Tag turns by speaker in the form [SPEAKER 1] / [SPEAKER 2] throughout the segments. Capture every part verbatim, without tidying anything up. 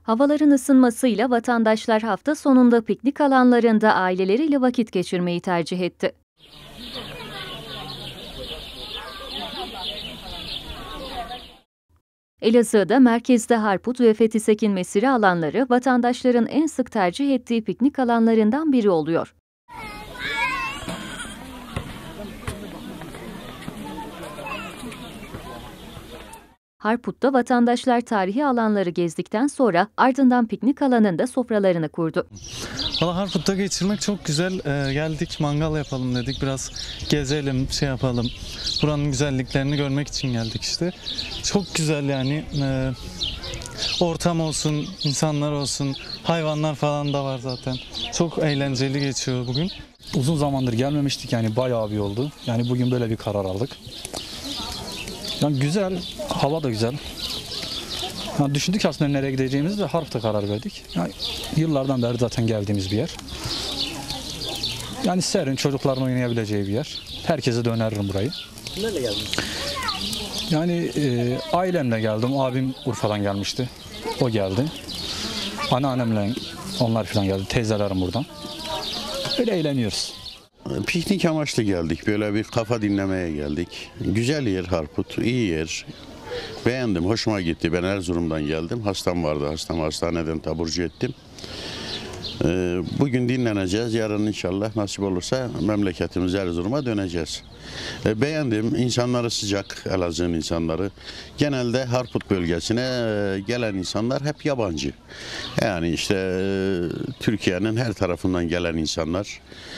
[SPEAKER 1] Havaların ısınmasıyla vatandaşlar hafta sonunda piknik alanlarında aileleriyle vakit geçirmeyi tercih etti. Elazığ'da merkezde Harput ve Fethi Sekin Mesire alanları vatandaşların en sık tercih ettiği piknik alanlarından biri oluyor. Harput'ta vatandaşlar tarihi alanları gezdikten sonra ardından piknik alanında sofralarını kurdu.
[SPEAKER 2] Valla Harput'ta geçirmek çok güzel. Ee, geldik mangal yapalım dedik. Biraz gezelim, şey yapalım. Buranın güzelliklerini görmek için geldik işte. Çok güzel yani. Ee, ortam olsun, insanlar olsun, hayvanlar falan da var zaten. Çok eğlenceli geçiyor bugün.
[SPEAKER 3] Uzun zamandır gelmemiştik yani bayağı bir oldu. Yani bugün böyle bir karar aldık. Yani güzel, hava da güzel. Yani düşündük aslında nereye gideceğimizi ve Harput'a karar verdik. Yani yıllardan beri zaten geldiğimiz bir yer. Yani serin, çocukların oynayabileceği bir yer. Herkese de öneririm burayı.
[SPEAKER 4] Kimlerle geldiniz?
[SPEAKER 3] Yani e, ailemle geldim. Abim Urfa'dan gelmişti. O geldi. Anneannemle onlar falan geldi. Teyzelerim buradan. Öyle eğleniyoruz.
[SPEAKER 5] Piknik amaçlı geldik. Böyle bir kafa dinlemeye geldik. Güzel yer Harput, iyi yer. Beğendim, hoşuma gitti. Ben Erzurum'dan geldim. Hastam vardı. Hastamı hastaneden taburcu ettim. Bugün dinleneceğiz. Yarın inşallah nasip olursa memleketimiz Erzurum'a döneceğiz. Beğendim. İnsanları sıcak, Elazığ'ın insanları. Genelde Harput bölgesine gelen insanlar hep yabancı. Yani işte Türkiye'nin her tarafından gelen insanlar.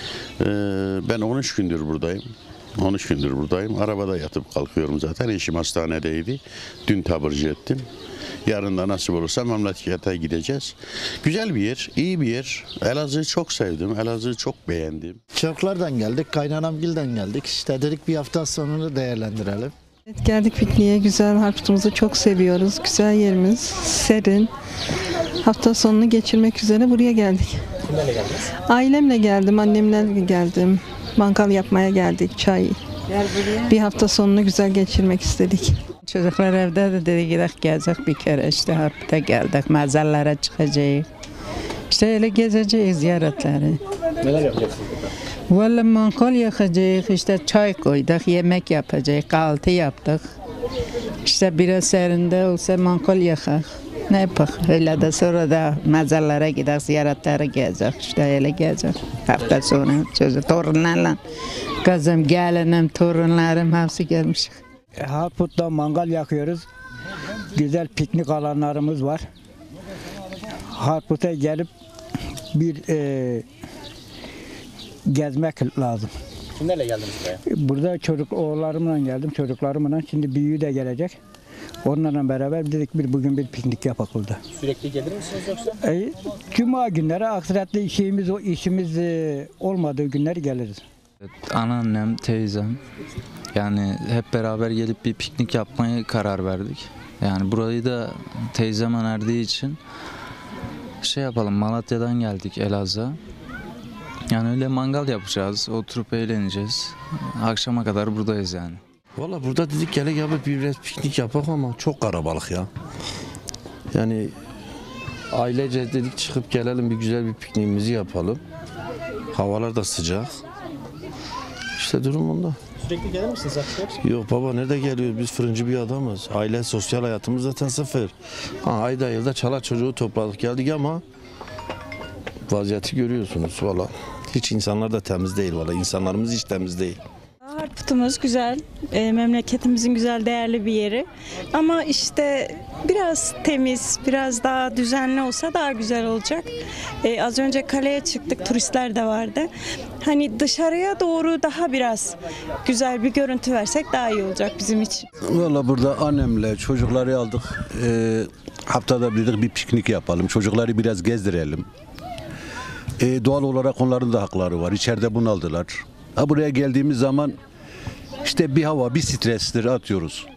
[SPEAKER 5] Ben on üç gündür buradayım. on üç gündür buradayım. Arabada yatıp kalkıyorum zaten. Eşim hastanedeydi. Dün taburcu ettim. Yarın da nasip olursa memlekete gideceğiz. Güzel bir yer, iyi bir yer. Elazığ'ı çok sevdim. Elazığ'ı çok beğendim.
[SPEAKER 6] Çocuklardan geldik, kaynanamgilden geldik. İşte dedik bir hafta sonunu değerlendirelim.
[SPEAKER 7] Evet, geldik pikniğe. Güzel, Harput'umuzu çok seviyoruz. Güzel yerimiz, serin. Hafta sonunu geçirmek üzere buraya geldik.
[SPEAKER 4] Kimlerle geldiniz?
[SPEAKER 7] Ailemle geldim, annemle geldim. Mangal yapmaya geldik, çay. Bir hafta sonunu güzel geçirmek istedik.
[SPEAKER 8] Çocuklar evde de dedi gidelim gezecek bir kere işte Harput'a geldik, mezarlara çıkacağız. İşte öyle gezeceğiz ziyaretleri.
[SPEAKER 4] Neler yapacaksınız burada?
[SPEAKER 8] Vallahi mangal yakacağız, işte çay koyduk, yemek yapacağız, kahvaltı yaptık. İşte biraz serinde olsa mangal yakak. Ne yapak? Öyle de sonra da mezarlara gidelim, ziyaretleri gezecek. İşte öyle gezecek. Hafta sonu çocuk, torunlarla. Kızım, gelinim, torunlarım hepsi gelmiş.
[SPEAKER 9] Harput'ta mangal yakıyoruz. Güzel piknik alanlarımız var. Harput'a gelip bir e, gezmek lazım.
[SPEAKER 4] Kimlerle geldiniz buraya?
[SPEAKER 9] Burada çocuk oğullarımla geldim, çocuklarımla. Şimdi büyüğü de gelecek. Onlarla beraber dedik bir bugün bir piknik yapalım burada.
[SPEAKER 4] Sürekli gelir misiniz yoksa?
[SPEAKER 9] E, Cuma günleri aksiratlı işimiz o işimiz e, olmadığı günler geliriz.
[SPEAKER 10] Evet, anneannem, teyzem. Yani hep beraber gelip bir piknik yapmaya karar verdik. Yani burayı da teyzem önerdiği için şey yapalım, Malatya'dan geldik Elazığ'a. Yani öyle mangal yapacağız, oturup eğleneceğiz. Akşama kadar buradayız yani.
[SPEAKER 11] Valla burada dedik gele gel bir biraz piknik yapak ama çok karabalık ya. Yani ailece dedik çıkıp gelelim bir güzel bir pikniğimizi yapalım. Havalar da sıcak. İşte durum bunda.
[SPEAKER 4] Sürekli gelir misiniz artık?
[SPEAKER 11] Yok baba nerede geliyoruz? Biz fırıncı bir adamız. Aile sosyal hayatımız zaten sıfır. Ha, ayda yılda çala çocuğu topladık geldik ama vaziyeti görüyorsunuz valla. Hiç insanlar da temiz değil valla. İnsanlarımız hiç temiz değil.
[SPEAKER 12] Harput'umuz güzel, e, memleketimizin güzel değerli bir yeri ama işte biraz temiz, biraz daha düzenli olsa daha güzel olacak. E, az önce kaleye çıktık, turistler de vardı. Hani dışarıya doğru daha biraz güzel bir görüntü versek daha iyi olacak bizim için.
[SPEAKER 13] Valla burada annemle çocukları aldık, e, haftada bir bir piknik yapalım, çocukları biraz gezdirelim. E, doğal olarak onların da hakları var, içeride bunaldılar. Ha, buraya geldiğimiz zaman işte bir hava, bir stresleri atıyoruz.